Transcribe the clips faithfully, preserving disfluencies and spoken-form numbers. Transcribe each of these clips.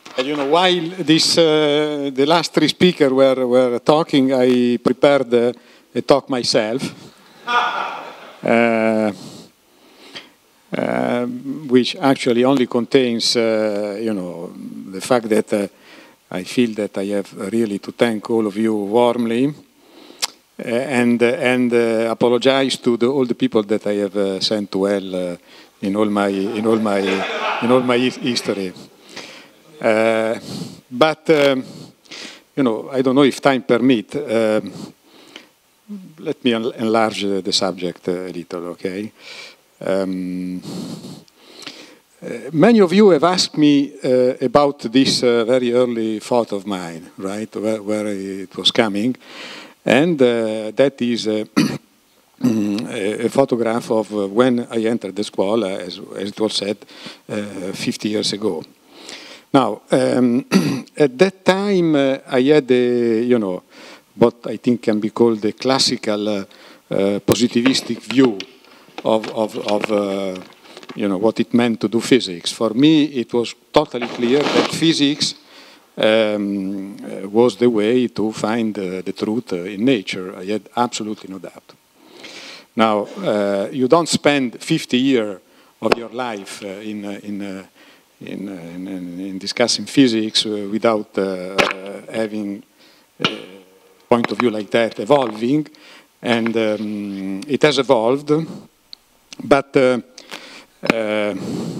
And, you know, while this, uh, the last three speakers were, were talking, I prepared uh, a talk myself, uh, uh, which actually only contains, uh, you know, the fact that uh, I feel that I have really to thank all of you warmly, uh, and uh, and uh, apologize to the, all the people that I have uh, sent to hell uh, in all my in all my in all my history. Uh, but um, you know, I don't know if time permit. Uh, let me enlarge the subject a little, okay? Um, Uh, many of you have asked me uh, about this uh, very early thought of mine, right, where, where it was coming, and uh, that is uh, a photograph of uh, when I entered the Scuola, as, as it was said, uh, fifty years ago. Now, um, at that time, uh, I had a, you know, what I think can be called the classical uh, uh, positivistic view of, of, of uh, you know, what it meant to do physics. For me, it was totally clear that physics um, uh, was the way to find uh, the truth uh, in nature. I had absolutely no doubt. Now, uh, you don't spend fifty years of your life uh, in, uh, in, uh, in, uh, in, in discussing physics uh, without uh, uh, having a point of view like that evolving, and um, it has evolved, but uh, Uh,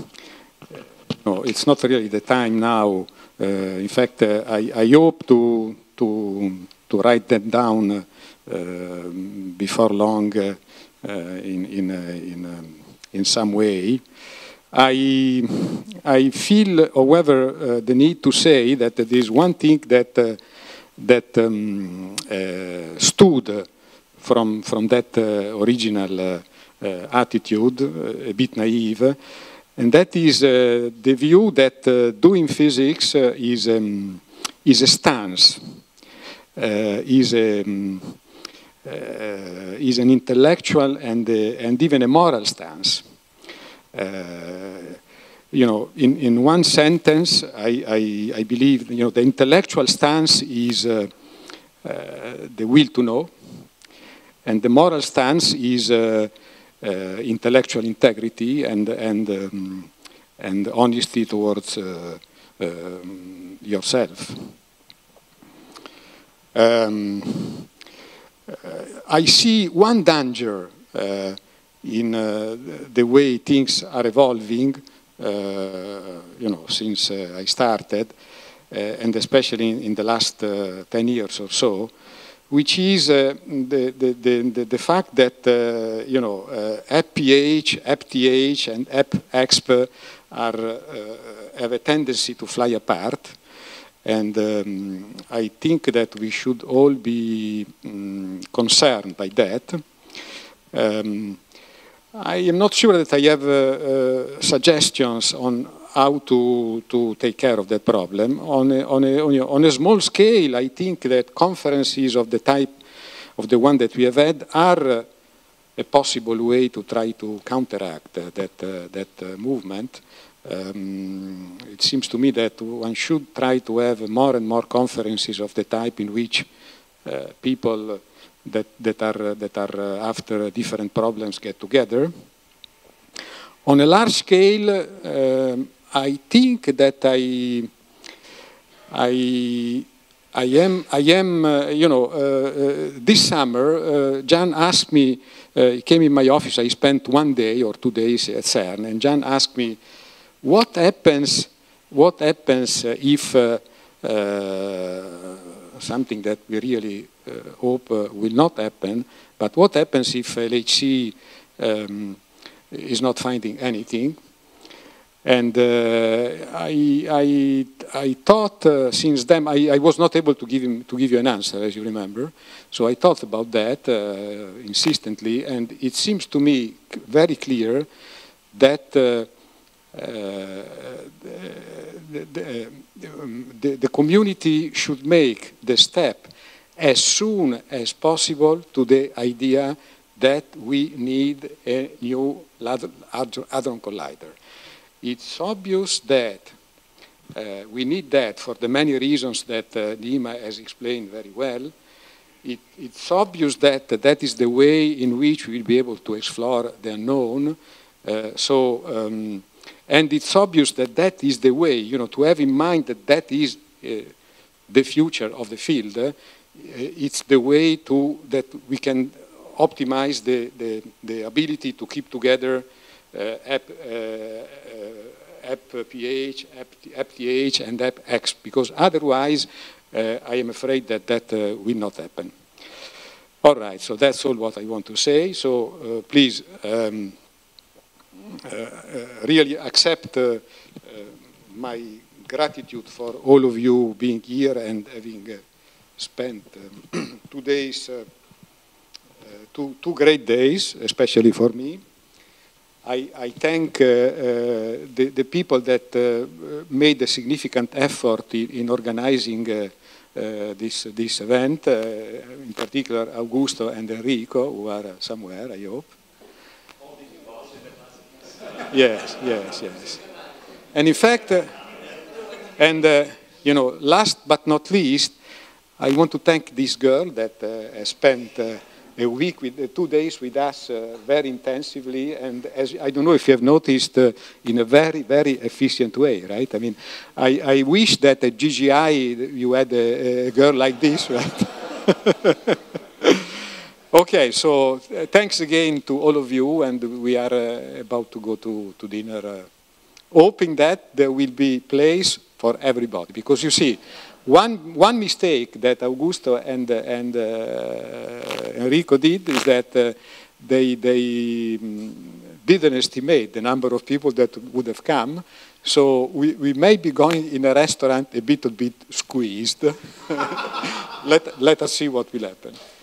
no, it's not really the time now. Uh, in fact, uh, I, I hope to, to, to write them down uh, before long uh, in, in, uh, in, um, in some way. I, I feel, however, uh, the need to say that there is one thing that, uh, that um, uh, stood from, from that uh, original uh, Uh, attitude, uh, a bit naive, and that is uh, the view that uh, doing physics uh, is, um, is a stance, uh, is, a, um, uh, is an intellectual and, uh, and even a moral stance. Uh, you know, in, in one sentence, I, I, I believe, you know, the intellectual stance is uh, uh, the will to know, and the moral stance is uh, Uh, intellectual integrity and and um, and honesty towards uh, um, yourself. Um, uh, I see one danger uh, in uh, the way things are evolving. Uh, you know, since uh, I started, uh, and especially in, in the last uh, ten years or so, which is uh, the, the, the, the fact that, uh, you know, uh, F P H, F T H, and F Exp are, uh, have a tendency to fly apart. And um, I think that we should all be um, concerned by that. Um, I am not sure that I have uh, uh, suggestions on how to, to take care of that problem. On a, on, a, on a small scale, I think that conferences of the type of the one that we have had are a possible way to try to counteract uh, that, uh, that uh, movement. Um, it seems to me that one should try to have more and more conferences of the type in which uh, people that, that are, that are uh, after different problems get together. On a large scale, uh, I think that I, I, I am, I am, uh, you know, uh, uh, this summer, uh, Jan asked me, uh, he came in my office, I spent one day or two days at CERN, and Jan asked me, what happens, what happens uh, if uh, uh, something that we really uh, hope uh, will not happen, but what happens if L H C um, is not finding anything? And uh, I, I, I thought uh, since then, I, I was not able to give, him, to give you an answer, as you remember. So I thought about that uh, insistently, and it seems to me very clear that uh, uh, the, the, the, the community should make the step as soon as possible to the idea that we need a new Hadron Collider. It's obvious that Uh, we need that for the many reasons that uh, Nima has explained very well. It, it's obvious that uh, that is the way in which we'll be able to explore the unknown. Uh, so, um, and it's obvious that that is the way, you know, to have in mind that that is uh, the future of the field. Uh, it's the way to that we can optimize the, the, the ability to keep together uh, app, uh, uh, app pH, app, app th, and app x, because otherwise uh, I am afraid that that uh, will not happen. All right, so that's all what I want to say. So uh, please um, uh, uh, really accept uh, uh, my gratitude for all of you being here and having uh, spent um, two days, uh, uh, two, two great days, especially for me. I, I thank uh, uh, the, the people that uh, made a significant effort in, in organizing uh, uh, this, this event, uh, in particular Augusto and Enrico, who are uh, somewhere, I hope. Yes, yes, yes. And in fact, uh, and uh, you know, last but not least, I want to thank this girl that uh, has spent uh, a week, with uh, two days with us uh, very intensively, and as I don't know if you have noticed, uh, in a very, very efficient way, right? I mean, I, I wish that at G G I you had a, a girl like this, right? Okay, so uh, thanks again to all of you, and we are uh, about to go to, to dinner, uh, hoping that there will be place for everybody, because you see, One, one mistake that Augusto and, uh, and uh, Enrico did is that uh, they, they um, didn't estimate the number of people that would have come. So we, we may be going in a restaurant a bit, a bit squeezed. let, let us see what will happen.